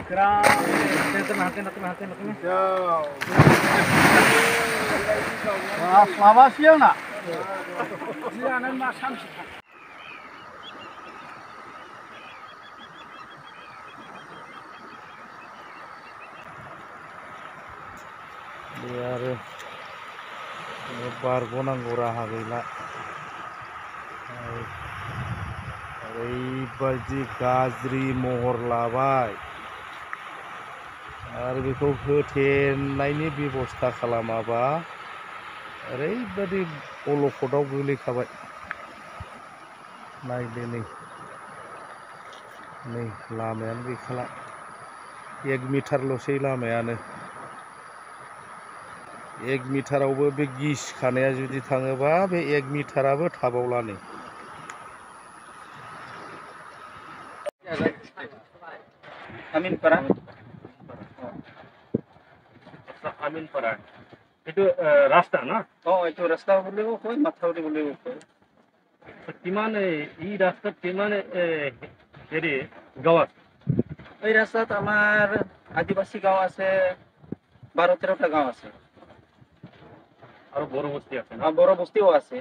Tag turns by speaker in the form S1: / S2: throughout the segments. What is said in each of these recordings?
S1: Selamat siang nak. Biar बारग'नांगौ राहा गैला ओरैबायदि गाज्रि महर लाबाय आरो बेखौ होथेनायनि बेबस्था खालामाबा ओरैबायदि अलखदाव गोलैखाबाय नायदो नै लामायानो गैखाला 1 मिटारल'सै लामायानो 1 मिटारावबो बे गिसिखानाया जुदि थाङोबा बे 1 मिटाराबो थाबावला नै
S2: Aminpara. Aminpara. Itu rasta na? Oh, itu rasta boleh kok, mathawri boleh kok. Gimana ini rasta gimana jadi gawat? Ini rasta আমার আদিবাসী গাঁও আছে 12-13টা গাঁও আছে আর বড় বস্তি আছে না বড় বস্তিও আছে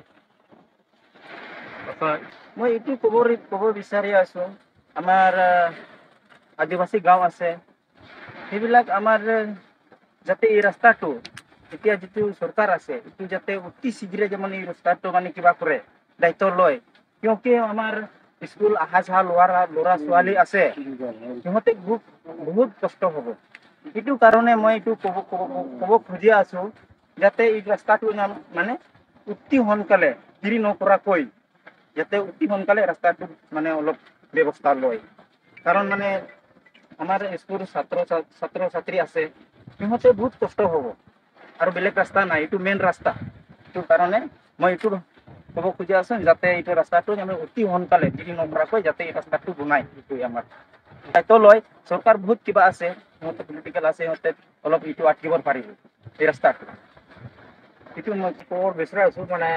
S2: আচ্ছা মই একটু খবর বিচাৰি আছো আমাৰ আদিবাসী গাঁও আছে সেইবিলাক আমাৰ যাতে এই ৰাস্তাটো এতিয়া যেটো সরকার আছে এটো যাতে অতি শীঘ্ৰে যেমন এই ৰাস্তাটো মানে কিবা কৰে দায়িত্ব লয় কিয়কি আমাৰ স্কুল আহা যাহা লৰা ছোৱালী আছে সিহঁতে বহুত কষ্ট হ'ব এটো কাৰণে মই এটো কব খুজি আছো যাতে এই ৰাস্তাটো মানে অতি সোনকালে দেৰি নকৰাকৈ যাতে অতি সোনকালে ৰাস্তাটো মানে অলপ ব্যৱস্থা লয় কাৰণ মানে আমাৰ স্কুল ছাত্ৰ ছাত্ৰী আছে সিহঁতে বহুত কষ্ট হ'ব আৰু বেলেগ ৰাস্তা নাই এটো মেইন ৰাস্তা এটো কাৰণে মই এটো কব খুজি আছো যাতে এই ৰাস্তাটো আমি অতি সোনকালে দেৰি নকৰাকৈ যাতে এই ৰাস্তাটো বনাই এটো আমাৰ দায়িত্ব লয় সরকার বহুত কিবা আছে মত পলিটিক্যাল আছে হতে অলপ ইটো আটকিবৰ পাৰিব এই ৰাস্তাটো এটো মই খবৰ বিচাৰি আছো মানে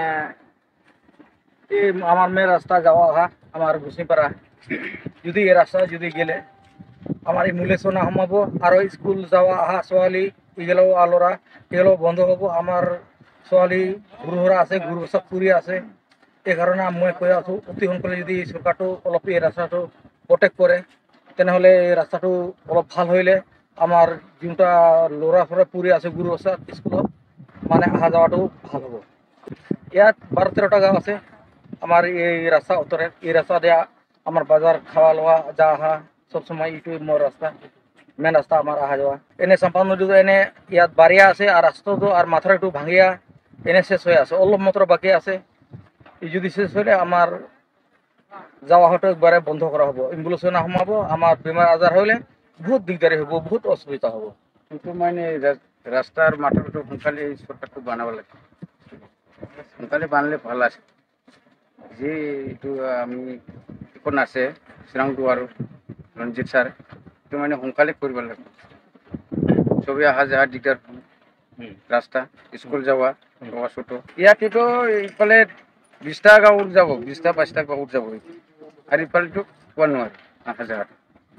S2: এই আমার মেন রাস্তা যাওয়া আহা আমার গুছিপাড়া যদি এই রাস্তা যদি গেলে আমার এই মুলেশনা হমাব আর স্কুল যাওয়া আহা ছোৱালী এগুলো আলোরা এগুলো বন্ধ হব আমার ছোৱালী গুৰুহৰা আছে গুৰু সব পুরি আছে এই কারণে মই কৈ আছো অতি সোনকালে যদি সরকারটো অলপ এই রাস্তাটো প্রটেক্ট করে তেনেহলে এই রাস্তাটো অলপ ভাল হইলে আমার যোনটা লৰা ফৰা পুরি আছে গুৰু স্কুলত মানে আহা যাওয়াটো ভাল হব ইয়াত 12-13টা গাঁও আছে আমার এই রাস্তা উত্তরে এই রাস্তা দেয়া আমার বাজার খাওয়া লওয়া যা আহা সব সময় ইটো মোর রাস্তা মেন রাস্তা আমার আহা যাওয়া এনে চাম্পা নদী এনে ইয়াত বারিয়া আছে আর রাস্তাটো আর মাথার একটু ভাঙিয়া এনে শেষ হয়ে আছে অলপ মাত্র বাকি আছে এই যদি শেষ হলে আমার যাওয়া হয়তো একবারে বন্ধ করা হবো এম্বুলেন্স না সোমাব আমার বেমার আজার হলে বহুত দিগদারি হব বহুত অসুবিধা হব কিন্তু মানে রাস্তার মাথাটো সোনকালে সরকারটো বানাব লাগে সোনকালে বানলে ভাল আছে যে এইটো আমি এখন আছে চিৰাং দুৱাৰো ৰঞ্জিত ছাৰ এইটো মানে সোনকালে কৰিব লাগে চবেই অহা যোৱা দিগদাৰ ৰাস্তা স্কুল যাওয়া ছোট ইয়াতেতো এইফালে 20টা গাঁও যাব 20টা-22টা গাঁও যাব আর ইফালেতো কোৱা নোৱাৰে অহা যোৱাটো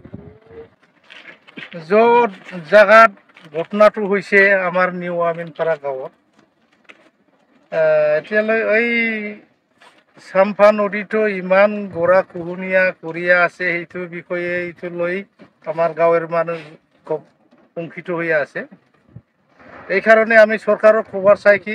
S2: য'ত জাগাত ঘটনাটো হৈছে আমাৰ নিউ আমিনপাৰা গাঁৱত এতিয়ালৈ এই চাম্পা নদীটো ইমান গৰা কুহুনীয়া কৰিয়া আছে সেইটো বিষয়ে এইটো লৈ আমাৰ গাঁৱৰ মানুহ খুব শংকিত হৈ আছে এই কাৰণে আমি সরকারক খবৰ চাই কি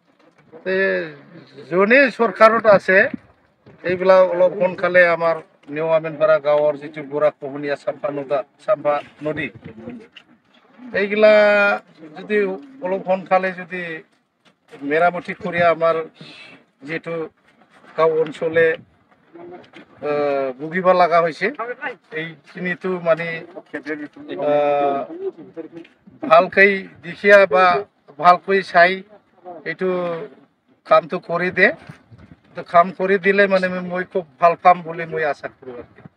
S2: যোনে সরকারত আছে এইবিলাক অলপ সোনকালে আমাৰ নিউ আমিনপাৰা গাঁৱৰ যিটো গৰা কুহুনীয়া চাম্পা নদী এইগিলা যদি অলপ সোনকালে যদি মেরামতি করে আমার যেহেতু গাঁও অঞ্চলে ভুগিব লাগা হয়েছে এইখিনিতো মানে ভালকৈ দেখিয়া বা ভালকৈ চাই এইটো কামটো কৰি দে তো কাম কৰি দিলে মানে মই খুব ভাল পাম বুলি মই আশা কৰো